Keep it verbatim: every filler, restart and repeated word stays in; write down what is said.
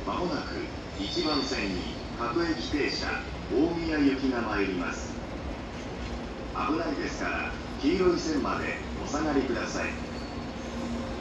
まもなくいちばん線に各駅停車大宮行きが参ります。危ないですから黄色い線までお下がりください。